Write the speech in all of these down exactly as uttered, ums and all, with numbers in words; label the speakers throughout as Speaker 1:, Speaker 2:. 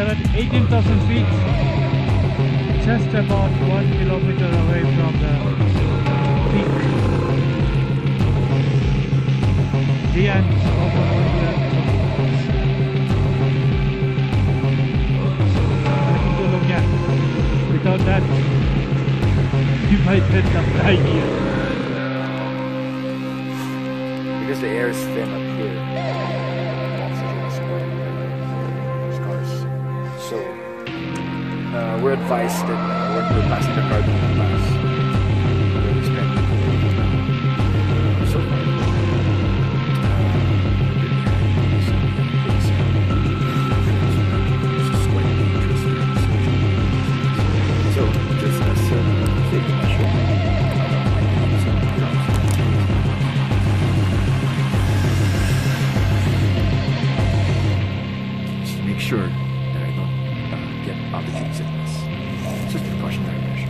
Speaker 1: are at eighteen thousand feet, just about one kilometer away from the peak. Dian without that, you might end up dying here.
Speaker 2: Because the air is thin up here, oxygen is quite scarce. So uh, we're advised that uh, when we're passing the Khardungla pass, where we spend so far. Sure that I don't uh, get altitude sickness. It's just a precautionary measure.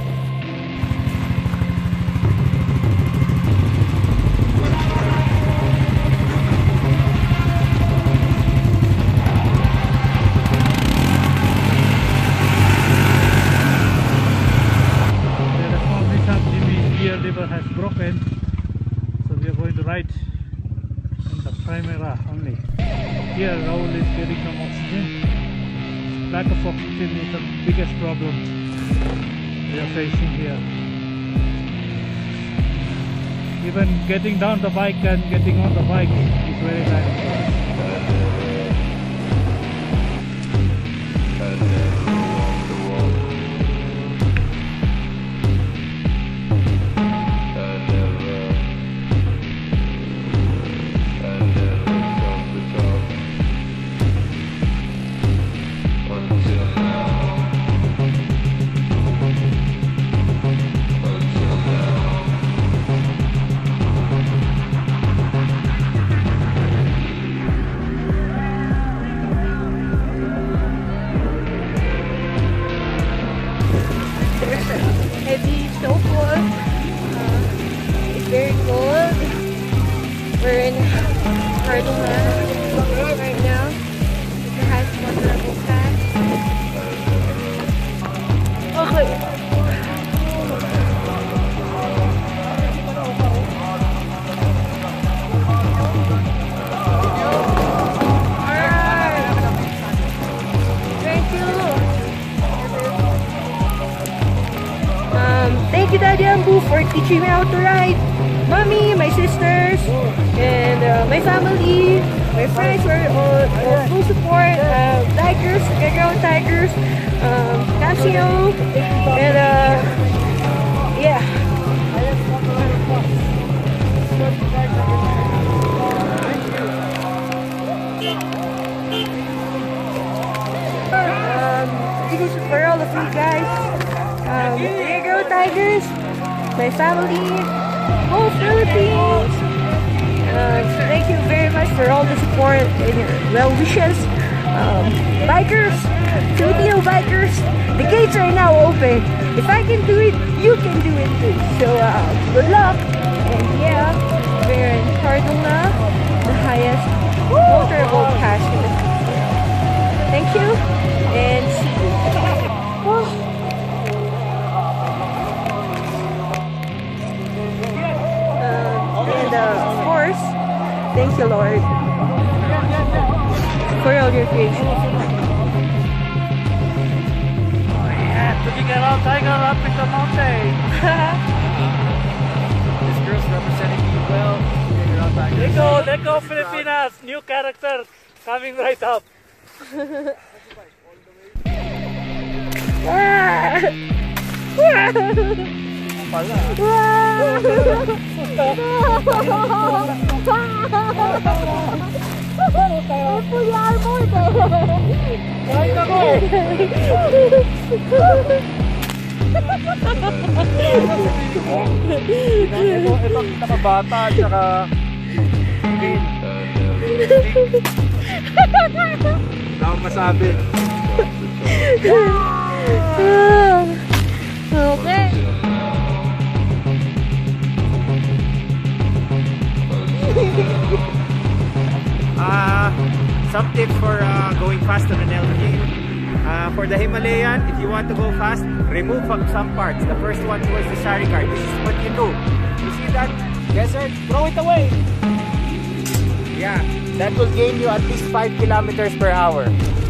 Speaker 1: The responsibility of Jimmy's gear lever has broken, so we are going to ride in the Primera only. Here Raul is getting some oxygen. Lack of oxygen is the biggest problem we are facing here. Even getting down the bike and getting on the bike is very bad.
Speaker 3: Heavy snowfall. Uh, it's very cold. We're in Khardungla right now. It's the highest motorable pass. Okay. Thank you, Daddy Ambu, for teaching me how to ride. Mommy, my sisters, and uh, my family, my friends were all, all full support. Uh, Tigers, Gagao Tigers, um, Casio, and uh, yeah. Um, this is for all of you guys. Um, Gagao Tigers, my family, whole Philippines. Uh, thank you very much for all the support and your well wishes. Um, bikers, Filipino Bikers, the gates are now open. If I can do it, you can do it too. So uh, good luck. And yeah, we're in Khardungla, the highest motorable pass in the country. Thank you and see you. Oh. And uh, of course, thank you, Lord, for all your creation.
Speaker 1: Oh yeah, looking at our tiger up in the mountain.
Speaker 2: This girl's representing you well.
Speaker 1: There go, there go Filipinas, new character coming right up.
Speaker 2: Itong nakabata at saka wala akong masabi.
Speaker 3: Okay.
Speaker 2: Ah,
Speaker 4: some tips for uh, going faster than L G. Uh, for the Himalayan, if you want to go fast, remove from some parts. The first one was the sari card. This is what you do. You see that desert? Throw it away. Yeah, that will gain you at least five kilometers per hour.